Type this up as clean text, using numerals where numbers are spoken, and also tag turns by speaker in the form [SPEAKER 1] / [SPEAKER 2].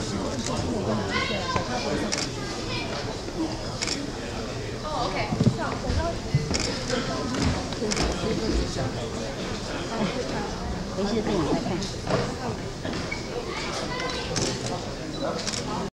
[SPEAKER 1] 哦，OK。
[SPEAKER 2] 回去电影再看。